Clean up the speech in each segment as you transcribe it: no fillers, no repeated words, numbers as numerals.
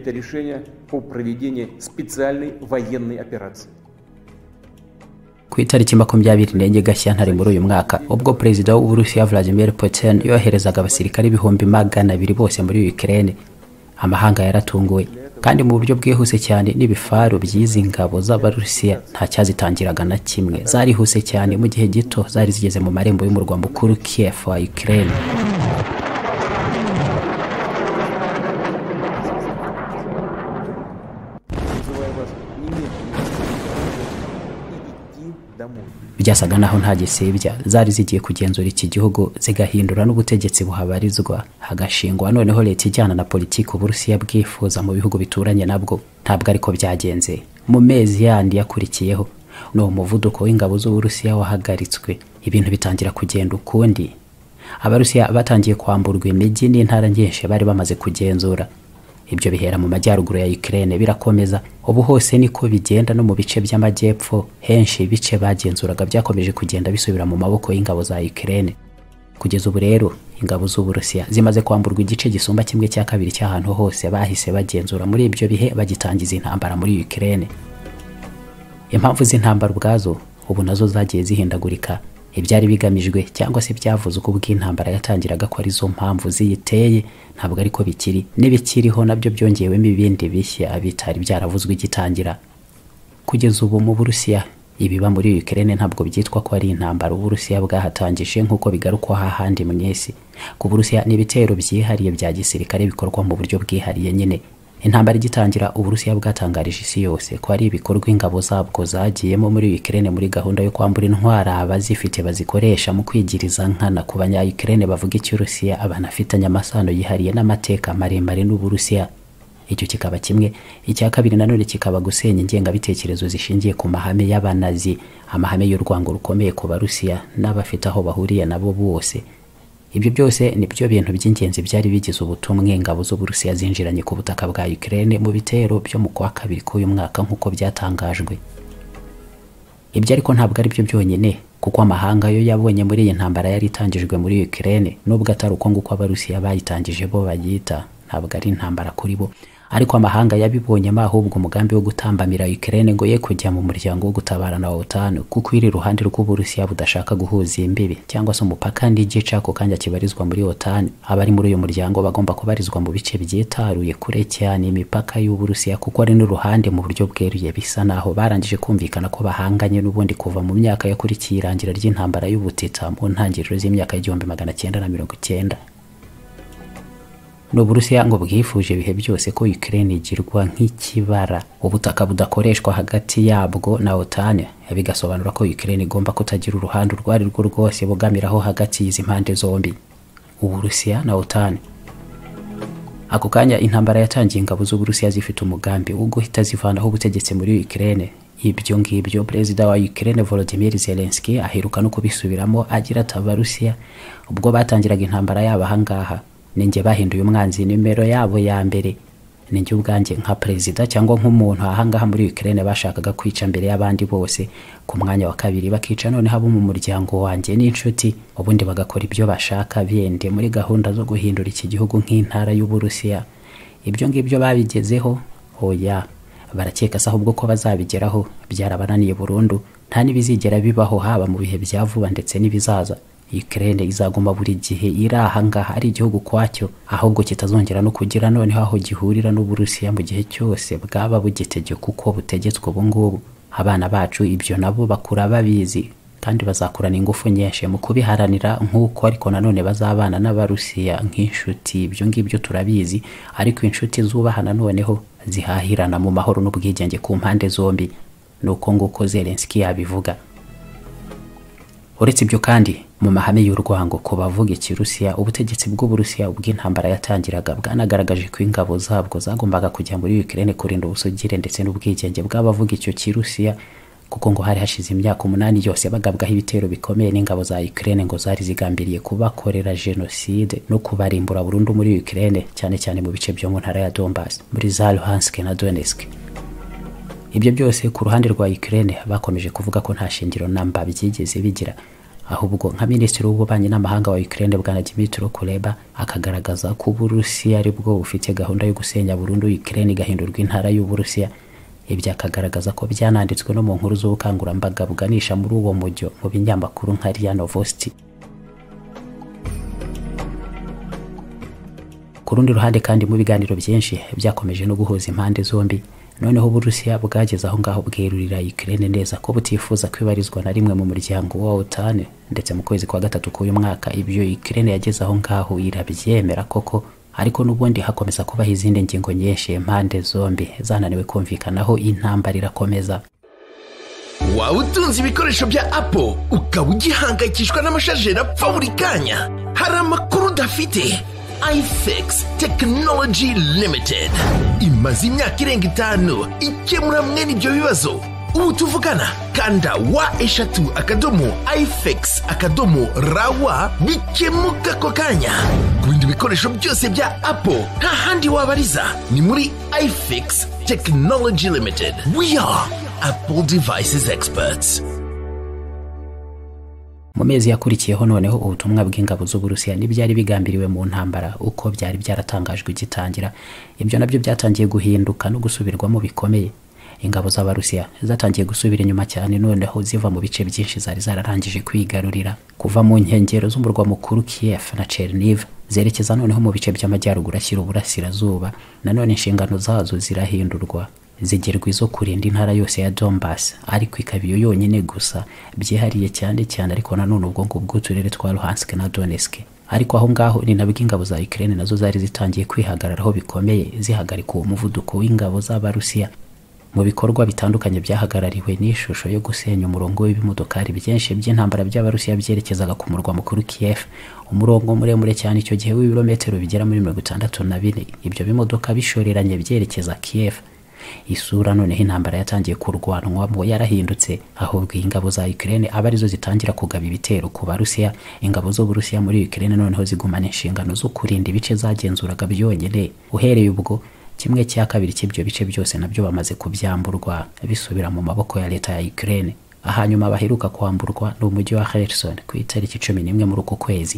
принято решение по проведению специальной военной операции. Ku itariki 24 Gashyantare muri uyu mwaka ubwo Perezida w'Uburusiya Vladimir Putin yoherezaga abasirikare 200,000 bose muri Ukraine, amahanga yaratunguwe kandi mu buryo bwihuse cyane n'ibifaro by'izi ngabo z'Abarusiya nta cyazitangiraga na kimwe, zarihuse cyane mu gihe gito zari zigeze mu marembo y'umurwa mukuru Kiev wa Ukraine. Byasaga naho nta gisebya, zari zigiye kugenzura iki gihugu zigahindura n'ubutegetsi buhabarizwa, hagashingwa noneho leta ijyana na politiki Uburusiya bwifuza mu bihugu bituranye nabwo. Ntabwo ariko byagenze. Mu mezi yandi yakurikiyeho no umuvuduko w'ingabo z'Uburusiya wahagaritswe, ibintu bitangira kugenda ukundi. Abarusiya batangiye kwamburwa imijyi n'intara nyinshi bari bamaze kugenzura. Ibyo bihera mu majyaruguru ya Ukraine birakomeza, ubu hose niko bigenda no mu bice by'amajyepfo henshi ibice bagenzuraga byakomeje kugenda bisubira mu maboko y'ingabo za Ukraine. Kugeza ubu rero ingabo z'Uburusiya zimaze kwamburwa igice gisumba kimwe cya kabiri cy'ahantu hose bahise bagenzura muri ibyo bihe bagitangiza intambara muri Ukraine. Impamvu z'intambara ubwazo ubu nazo zagiye zihindagurika. Ibyari bigamijwe cyangwa se byavuze uko bw'intambara yatangiraga ko ari zo mpamvu ziyiteye ntabwo ariko bikiri, n'ibikiriho nabyo byongewemo ibindi bishya bitari byaravuzwe igitangira. Kugeza ubu mu Burusiya ibiba muri Ukraine ntabwo byitwa ko ari intambara Uburusiya bwahatangije nk'uko bigarukwa hahandi mu isi. Ku Burusiya n'ibitero byihariye bya gisirikare bikorwa mu buryo bwihariye nyine. Intambara igitangira Uburusiya bwatangarije isi yose ko ari ibikorwa ingabo zabwo zagiyemo muri Ukraine muri gahunda yo kwambura intwara abazifite bazikoresha mu kwigiriza nkana ku banya-Ukraine bavuga icy'Urusiya abanafitanye amasano yihariye n'amateka maremare n'Uburusiya. Icyo kikaba kimwe. Icya kabiri nanone kikaba gusenya ingengabitekerezo zishingiye ku mahame y'abanazi, amahame y'urwango rukomeye ku Barusiya n'abafite aho bahuriye nabo bose. Ibyo byose nibyo bintu by'ingenzi byari bigize ubutumwa ingabo z'Uburusiya zinjiranye ku butaka bwa Ukraine mu bitero byo mu kwa kabiri k'uyu mwaka nk'uko byatangajwe. Ibyo ariko ntabwo ari byo byonyine, kuko amahanga yo yabonye muri iyi ntambara yari itangijwe muri Ukraine, nubwo atari uko nguko Abarusiya bayitangije bo bayita, ntabwo ari intambara kuri bo, ariko amahanga yabibonyemo ahubwo umugambi wo gutambamira Ukraine ngo ye kujya mu muryango wo gutabara na OTAN, kuko iri ruhande rw'Uburusiya budashaka guhuza imbibi cyangwa se umupaka n'igice ako kanya kibarizwa muri OTAN. Abari muri uyu muryango bagomba kubarizwa mu bice byitaruye kure cyane imipaka y'Uburusiya, kuko ari n'uruhande mu buryo bweruye bisa naho barangije kumvikana ko bahanganye n'ubundi kuva mu myaka yakurikiye irangira ry'intambara y'ubutita mu ntangiriro z'imyaka y'1990. N'Uburusiya ngo bwifuje ibihe byose ko Ukraine igirwa nk'ikibara, ubutaka budakoreshwa hagati yabwo na OTAN, bigasobanura ko Ukraine igomba kutagira uruhande urwo ari rwo rwose bugamiraho hagati y'izi mpande zombi, Uburusiya na OTAN. Ako kanya intambara yatangiye ingabo z'Uburusiya zifite umugambi wo guhita zivanaho ubutegetsi muri Ukraine. Ibyo ngibyo Perezida wa Ukraine Volodymyr Zelensky aheruka no kubisubiramo agira ati Abarusiya ubwo batangiraga intambara yabo ahangaha ninjye bahinduye umwanzi nimero yabo ya mbere. Ninjye ubwanjye nka perezida cyangwa nk'umuntu ahangaha muri Ukraine bashakaga kwica mbere y'abandi bose, ku mwanya wa kabiri bakica none habo mu muryango wanjye n'inshuti, ubundi bagakora ibyo bashaka bende muri gahunda zo guhindura iki gihugu nk'intara y'Uburusiya. Ibyo ngibyo babigezeho hoya, barakeka se ahubwo ko bazabigeraho byarabananiye burundu, nta nibizigera bibaho haba mu bihe bya vuba ndetse n'ibizaza. Ukraine izaguma buri gihe iri ahangaha ari igihugu kwacyo, ahubwo kitazongera no kugira noneho aho gihurira n'Uburusiya mu gihe cyose bwaba bugitegeka uko butegetswe ubu ngubu. Abana bacu ibyo nabo bakura babizi kandi bazakurana ingufu nyinshi mu kubiharanira nk'uko, ariko nanone bazabana n'Abarusiya nk'inshuti. Ibyo ngibyo turabizi, ariko inshuti zubahana noneho zihahirana mu mahoro n'ubwigenge ku mpande zombi, nuko nguko Zelensky yabivuga. Uretse ibyo kandi mu mahame y'urwango ko bavuga ikirusiya, ubutegetsi bw'Uburusiya ubw'intambara yatangiraga bwanagaragaje ko ingabo zabwo zagombaga kujya muri Ukraine kurinda ubusugire ndetse n'ubwigenge bw'abavuga icyo kirusiya, kuko ngo hari hashize imyaka 8 yose bagabwaho ibitero bikomeye n'ingabo za Ukraine ngo zari zigambiriye kubakorera genocide no kubarimbura burundu muri Ukraine, cyane cyane mu bice byo mu ntara ya Donbass muri za Luhansk na Donetsk. Ibyo byose ku ruhande rwa Ukraine bakomeje kuvuga ko nta shingiro namba byigeze bigira, ahubwo nka minisitiri w'ububanyi n'amahanga wa Ukraine bwana Dmytro Kuleba akagaragaza ko Uburusiya ari bwo bufite gahunda yo gusenya burundu Ukraine igahindurwa intara y'Uburusiya. Ibyo akagaragaza ko byananditswe no mu nkuru z'ubukangurambaga buganisha muri uwo mujyo mu binyamakuru nka RIA Novosti. Ku rundi ruhande kandi mu biganiro byinshi byakomeje no guhuza impande zombi, noneho Uburusiya bwageze aho ngaho bwerurira Ukraine neza ko butifuza kwibarizwa na rimwe mu muryango wa OTAN, ndetse mu kwezi kwa gatatu k'uyu mwaka ibyo Ukraine yageze aho ngaho irabyemera koko, ariko n'ubundi hakomeza kubaho izindi ngingo nyinshi impande zombi zananiwe kumvikanaho, intambara irakomeza. Waba utunze ibikoresho bya Apple ukaba ugihangayikishwa n'amashajeri apfa buri kanya? Hari amakuru udafite. iFix Technology Limited imaze imyaka irenga 5 ikemura mwene ibyo bibazo. Ubu tuvugana kanda wa/ifix.rawa bikemuka ko kanya. Ku bindi bikoresho byose bya Apple nta handi wabariza, ni muri iFix Technology Limited. We are Apple devices experts. Mu mezi yakurikiyeho noneho ubutumwa bw'ingabo z'Uburusiya n'ibyari bigambiriwe mu ntambara uko byari byaratangajwe gitangira, ibyo nabyo byatangiye guhinduka no gusubirwamo bikomeye. Ingabo z'Abarusiya zatangiye gusubira inyuma cyane, noneho ziva mu bice byinshi zari zararangije kwigarurira, kuva mu nkengero z'umurwa mukuru Kiev na Cherniv zerekeza noneho mu bice by'amajyaruguru ashyira uburasirazuba. Nanone inshingano zazo zirahindurwa, zigerwa izo kurinda intara yose ya Donbass, ariko ikabiyo yonyine gusa byihariye cyane ariko nanone ubwo ngubwo uturere twa Luhansk na Donetsk. Ariko aho ngaho ni nabwo ingabo za Ukraine nazo zari zitangiye kwihagararaho bikomeye, zihagarika uwo muvuduko w'ingabo z'Abarusiya. Mu bikorwa bitandukanye byahagarariwe n'ishusho yo gusenya umurongo w'ibimodokari byinshi by'intambara by'Abarusiya byerekezaga ku murwa mukuru Kiev, umurongo muremure cyane icyo gihe w'ibirometero bigera muri 64. Ibyo bimodoka bishoreranye byerekeza Kiev. Isura noneho intambara yatangiye kurwanwa mu yarahindutse, ahubwo ingabo za Ukraine abarizo zitangira kugaba ibitero ku Barusiya. Ingabo z'Uburusiya muri Ukraine noneho zigumana inshingano zo kurinda ibice zagenzuraga byonyine. Uhereye ubwo 1/2 cy'ibyo bice byose nabyo bamaze kubyamburwa bisubira mu maboko ya leta ya Ukraine. Ahanyuma baheruka kwamburwa n'umujyi wa Kherson ku itariki 11 muri uko kwezi.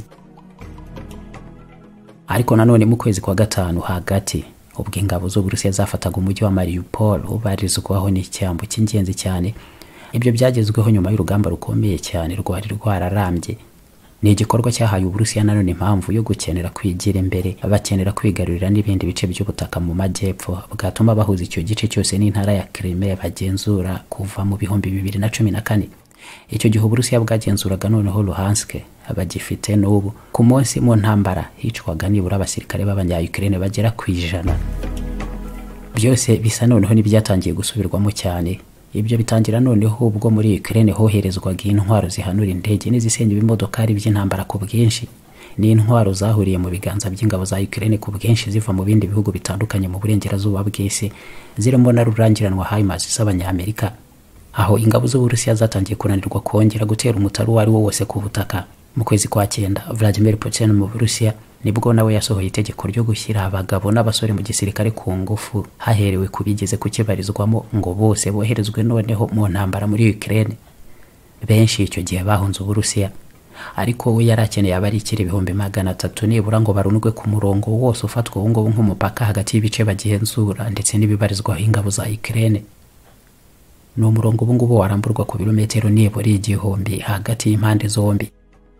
Ariko nanone mu kwezi kwa gatanu hagati ubwo ingabo z'Uburusiya zafataga umujyi wa Mariupol ubarizwaho n'icyambu cy'ingenzi cyane. Ibyo byagezweho nyuma y'urugamba rukomeye cyane rwari rwararambye. Ni igikorwa cyahaye Uburusiya nanone impamvu yo gukenera kwigira imbere, abakenera kwigarurira n'ibindi bice by'ubutaka mu majyepfo, bwatuma bahuza icyo gice cyose n'intara ya Crimea bagenzura kuva mu 2014. Icyo gihe Uburusiya bwagenzuraga noneho Luhansk, abagifite n'ubu. Ku munsi mu ntambara hicwaga nibura abasirikare b'abanya-Ukraine bagera ku 100. Byose bisa noneho n'ibyatangiye gusubirwamo cyane. Ibyo bitangira noneho ubwo muri Ukraine hoherezwaga intwaro zihanura indege n'izisenya ibimodokari by'intambara ku bwinshi. Ni intwaro zahuriye mu biganza by'ingabo za Ukraine ku bwinshi ziva mu bindi bihugu bitandukanye mu burengerazuba bw'isi, zirimo na rurangiranwa HIMARS z'Abanyamerika. Aho ingabo z'Uburusiya zatangiye kunanirwa kongera gutera umutaru wari wo wose ku butaka. Mu kwezi kwa 9 Vladimir Putin mu Burusiya nibwo nawe yasohoye itegeko ryo gushyira abagabo n'abasore mu gisirikare ku ngufu, haherewe kubigeze kukibarizwamo ngo bose boherezwe noneho mu ntambara muri Ukraine. Benshi icyo gihe bahunze Uburusiya, ariko we yarakeneye abarikira 300 nibura ngo barunugwe ku murongo wose ufatwa ngo nk'umupaka hagati y'ibice bagenzura ndetse n'ibibarizwaho ingabo za Ukraine. No murongo ubungubu waramburwa ku birometero nibura 1000 hagati y'impande zombi.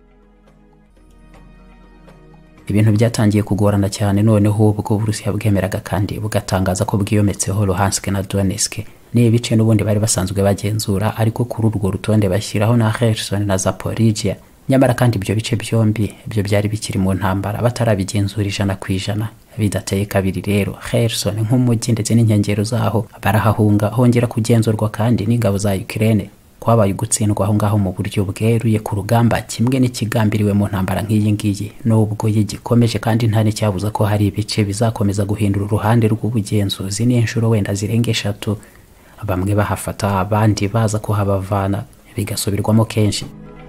Ibintu byatangiye kugorana cyane noneho ubwo Uburusiya bwemeraga kandi bugatangaza ko bwiyometseho Luhansk na Donetsk. Ni ibice n'ubundi bari basanzwe bagenzura, ariko kuri urwo rutonde bashyiraho na Kherson na Zaporizhia. Nyamara kandi ibyo bice byombi byo byari bikiri mu ntambara batarabigenzura 100%. Bidateye kabiri rero Kherson nk'umujyi ndetse n'inkengero zaho barahahunga, hongera kugenzurwa kandi n'ingabo za Ukraine. Kwabaye gutsindwa aho ngaho mu buryo bweruye ku rugamba, kimwe n'ikigambiriwe mu ntambara nk'iyi ngiyi. Nubwo yigikomeje kandi nta n'icyabuza ko hari ibice bizakomeza guhindura uruhande rw'ubugenzuzi n'inshuro wenda zirenga 3, bamwe bahafata abandi baza kuhabavana, bigasubirwamo kenshi.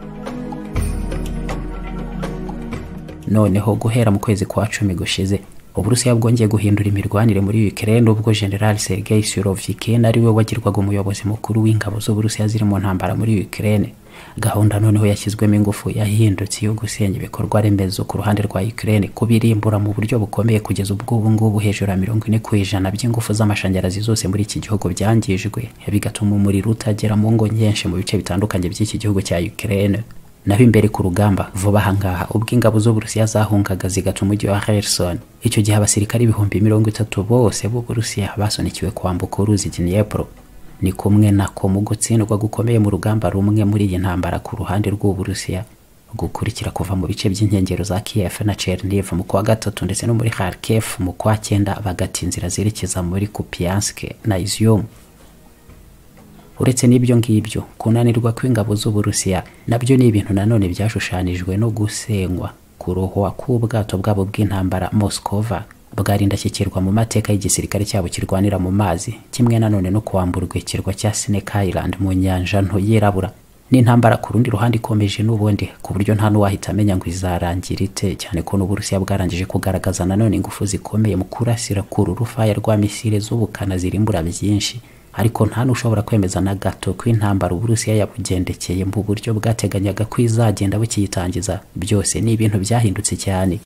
Noneho guhera mu kwezi kwa 10 gushize Uburusiya bwongeye guhindura imirwanire muri Ukraine, ubwo General Sergei Surovikin ari we wagirwaga umuyobozi mukuru w'ingabo z'Uburusiya ziri mu ntambara muri Ukraine. Gahunda noneho yashyizwemo ingufu yahindutse yo gusenya ibikorwa remezo ku ruhande rwa Ukraine, kubirimbura mu buryo bukomeye kugeza ubwo ubu ngubu hejuru ya 40% by'ingufu z'amashanyarazi zose muri iki gihugu byangijwe, bigatuma umuriro utagera mu ngo nyinshi mu bice bitandukanye by'iki gihugu cya Ukraine. Naho imbere ku rugamba vuba ahangaha ubwo ingabo z'Uburusiya zahungaga zigata umujyi wa Kherson, icyo gihe abasirikari 30,000 bose b'Uburusiya basonikiwe kwambuka uruzi Dnipro. Ni kumwe nako mu gutsindwa gukomeye mu rugamba rumwe muri iyi ntambara ku ruhande rw'Uburusiya gukurikira kuva mu bice by'inkengero za Kiev na Chernihiv mu kwa gatatu ndetse no muri Kharkiv mu kwa 9 bagata inzira zerekeza muri Kupiansk na Izium. Uretse n'ibyo ngibyo, kunanirwa kw'ingabo z'Uburusiya nabyo ni ibintu nanone byashushanijwe no gusenywa kurohwa k'ubwato bwabo bw'intambara Moskova bwari indashyikirwa mu mateka y'igisirikare cyabo kirwanira mu mazi, kimwe nanone no kwamburwa ikirwa cya Snake Island mu nyanja nto yirabura. N'intambara ku rundi ruhande ikomeje n'ubundi ku buryo nta n'uwahita amenya ngo izarangira ite, cyane ko n'Uburusiya bwarangije kugaragaza nanone ingufu zikomeye mu kurasira ku rufaya rwa misile z'ubukana zirimbura byinshi, ariko nta n'ushobora kwemeza na gato ko intambara Uburusiya yabugendekeye mu buryo bwateganyaga ko izagenda bukiyitangiza. Byose ni ibintu byahindutse cyane.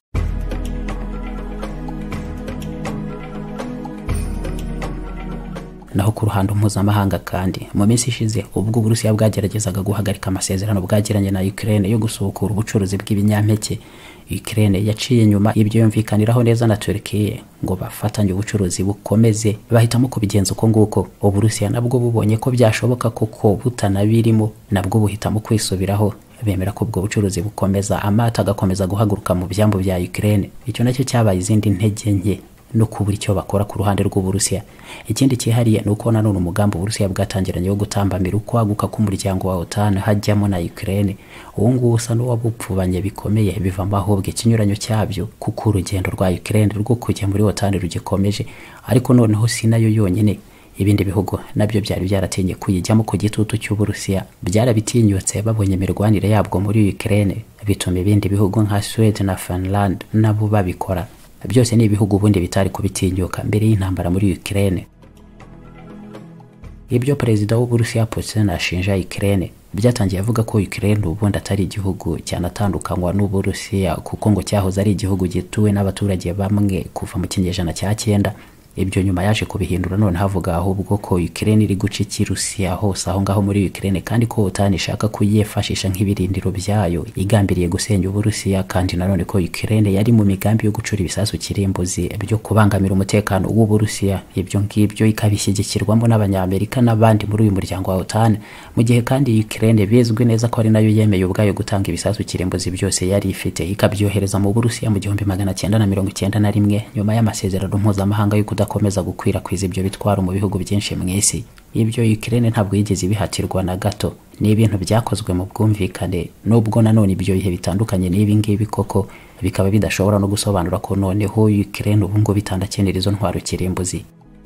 Naho ku ruhando mpuzamahanga kandi mu minsi ishize ubwo Uburusiya bwageragezaga guhagarika amasezerano bwagiranye na Ukraine yo gusukura ubucuruzi bw'ibinyampeke, Ukraine yaciye nyuma ibyo yumvikaniraho neza na Turkiya ngo bafatanye ubucuruzi bukomeze, bahitamo kubigenza uko nguko. Uburusiya nabwo bubonye ko byashoboka koko butanabirimo, nabwo buhitamo kwisubiraho, bemera ko ubwo bucuruzi bukomeza, amata agakomeza guhaguruka mu byambo bya Ukraine. Icyo nacyo cyabaye izindi ntege nke no kubura icyo bakora ku ruhande rw'Uburusiya. Ikindi cyihariye nuko nanone umugambi Uburusiya bwatangiranye wo gutambamira ukwaguka k'umuryango wa OTAN hajyamo na Ukraine, uwo nguwo usa n'uwabupfubanye bikomeye, bivamo ahubwo ikinyuranyo cyabyo kuko urugendo rwa Ukraine rwo kujya muri OTAN rugikomeje. Ariko noneho si nayo yonyine, ibindi bihugu nabyo byari byaratinye kuyijyamo ku gitutu cy'Uburusiya, byarabitinyutse babonye imirwanire yabwo muri Ukraine, bituma ibindi bihugu nka Sweden na Finland nabo babikora. Byose ni ibihugu ubundi bitari kubitinyuka mbere y'intambara muri Ukraine. Ibyo perezida w'Uburusiya Putin ashinja Ukraine byatangiye avuga ko Ukraine ubundi atari igihugu cyanatandukanywa n'Uburusiya kuko ngo cyahoze ari igihugu gituwe n'abaturage bamwe kuva mu kinyejana cya 9. Ibyo nyuma yaje kubihindura none havuga ahubwo ko Ukraine iri guca Rusiya hose aho ngaho muri Ukraine, kandi ko OTAN ishaka kuyifashisha nk'ibirindiro byayo igambiriye gusenya Uburusiya, kandi nanone ko Ukraine yari mu migambi yo gucura ibisasu kirimbuzi byo kubangamira umutekano w'Uburusiya. Ibyo ngibyo ikabishyigikirwamo n'Abanyamerika n'abandi muri uyu muryango wa OTAN, mu gihe kandi Ukraine bizwi neza ko ari nayo yemeye ubwayo gutanga ibisasu kirimbuzi byose yari ifite, ikabyohereza mu Burusiya mu 1991 nyuma y'amasezerano mpuzamahanga yo kudakomeza gukwirakwiza ibyo bitwaro mu bihugu byinshi mu isi. Ibyo Ukraine ntabwo yigeze bihatirwa na gato, ni ibintu byakozwe mu bwumvikane, nubwo nanone ibyo bihe bitandukanye n'ibi ngibi koko bikaba bidashobora no gusobanura ko noneho Ukraine ubu ngo bitandakenera izo ntwaro kirimbuzi.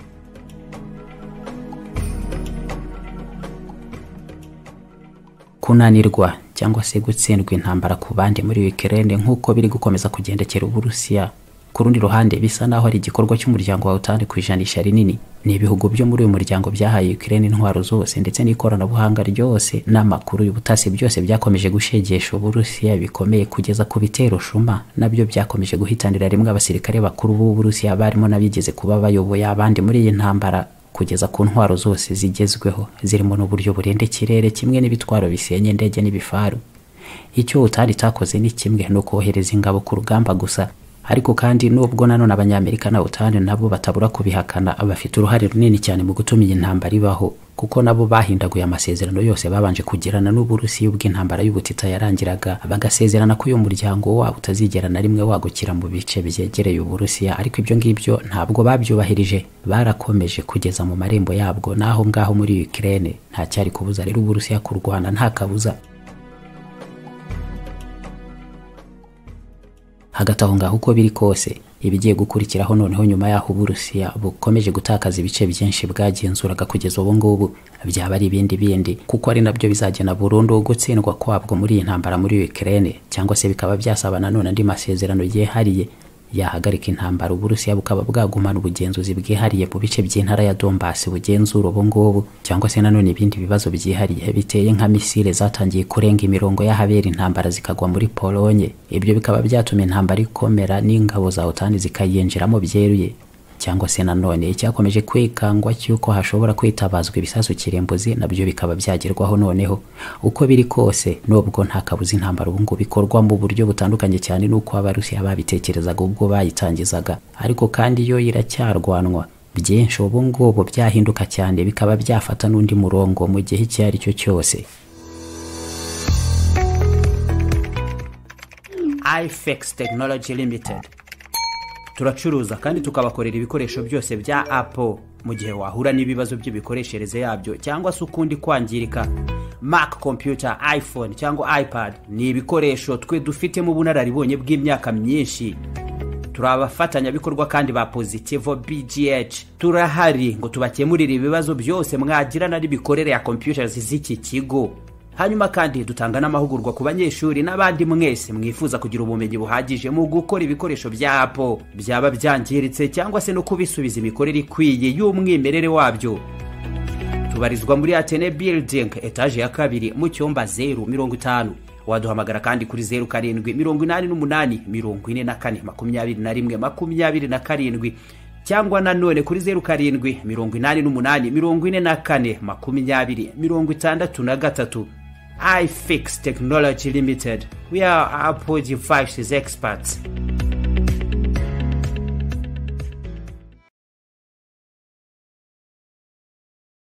Kunanirwa cyangwa se gutsindwa intambara ku bandi muri Ukraine nk'uko biri gukomeza kugendekera Uburusiya, ku rundi ruhande bisa naho ari igikorwa cy'umuryango wa OTAN kwijanisha rinini. Ni ibihugu byo muri uyu muryango byahaye Ukraine intwaro zose ndetse n'ikoranabuhanga ryose n'amakuru y'ubutasi byose byakomeje gushegesha Uburusiya bikomeye kugeza ku bitero shuma nabyo byakomeje guhitanira rimwe abasirikare bakuru b'Uburusiya barimo nabigeze kuba bayoboye abandi muri iyi ntambara, kugeza ku ntwaro zose zigezweho zirimo n'uburyo burende kirere kimwe n'ibitwaro bisenye indege n'ibifaru. Icyo OTAN itakoze ni kimwe no kohereza ingabo ku rugamba gusa, ariko kandi nubwo nanone Abanyamerika na OTAN nabo batabura kubihakana, bafite uruhare runini cyane mu gutuma iyi ntambara ibaho, kuko nabo bahindaguye amasezerano yose babanje kugirana n'Uburusiya ubwo intambara y'ubutita yarangiraga, bagasezerana ko uyu muryango wabo utazigera na rimwe wagukira mu bice byegereye Uburusiya. Ariko ibyo ngibyo ntabwo babyubahirije, barakomeje kugeza mu marembo yabwo naho ngaho muri Ukraine. Nta cyari kubuza rero Uburusiya kurwana nta kabuza. Hagati aho ngaho uko biri kose, ibigiye gukurikiraho noneho nyuma y'aho Uburusiya bukomeje gutakaza ibice byinshi bwagenzuraga kugeza ubu ngubu, byaba ari ibindi kuko ari nabyo bizagena burundu gutsindwa kwabwo muri iyi ntambara muri Ukraine, cyangwa se bikaba byasaba nanone andi masezerano yihariye yahagarika intambara Uburusiya bukaba bwagumana ubugenzuzi bwihariye mu bice by'intara ya Donbass bugenzura ubu ngubu, cyangwa se nanone ibindi bibazo byihariye biteye nka misile zatangiye kurenga imirongo y'ahabera intambara zikagwa muri Polonye. Ibyo bikaba byatuma intambara ikomera n'ingabo za OTAN zikayinjiramo byeruye, cyangwa se nanone cyakomeje kwikangwa cyuko hashobora kwitabazwa ibisasu kirembuzi, nabyo bikaba byagerwaho. Noneho uko biri kose, nubwo nta kabuza intambara ubu ngubu bikorwa mu buryo butandukanye cyane nuko Abarusiya babitekerezaga ubwo bayitangizaga, ariko kandi yo iracyarwanwa. Byinshi ubu ngubu byahinduka cyane bikaba byafata n'undi murongo mu gihe icyo ari cyo cyose. iFix Technology Limited turacuruza kandi tukabakorera ibikoresho byose bya Apple mu gihe wahura n'ibibazo by'ibikoreshereze yabyo cyangwa se ukundi kwangirika. Mac computer, iPhone cyangwa iPad ni ibikoresho twe dufite mu bunararibonye bw'imyaka myinshi. Turabafatanya bikorwa kandi ba Positivo BGH. Turahari ngo tubakemurire ibibazo byose mwagirana n'ibikorere ya computers z'iki kigo. Hanyuma kandi dutanga n'amahugurwa ku banyeshuri n'abandi mwese mwifuza kugira ubumenyi buhagije mu gukora ibikoresho bya Apple, byaba byangiritse cyangwa se no kubisubiza imikorere ikwiye y'umwimerere wabyo. Tubarizwa muri Atene Building, etage ya 2 mu cyumba 050. Waduhamagara kandi kuri 0788442127 cyangwa nanone kuri 0788442063. iFix Technology Limited. We are Apple devices experts.